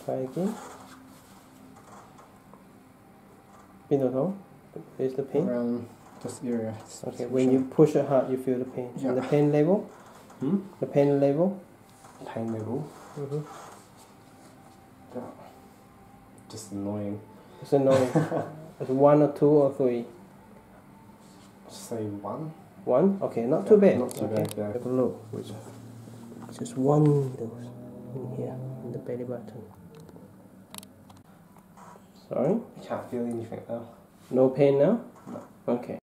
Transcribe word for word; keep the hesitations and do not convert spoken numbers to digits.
Try again. Pin at all? Where's the pain? Around this area. Okay, when you push it hard, you feel the pain. Yeah. And the pain level? Hmm? The pain level? Pain level? Mm-hmm. Yeah. Just annoying. It's annoying. It's one or two or three? Say one. One? Okay, not Yeah, too bad. Not too okay. bad, yeah. Have a look. Just one needle in here, in the belly button. Sorry? I can't feel anything now. No pain now? No. Okay.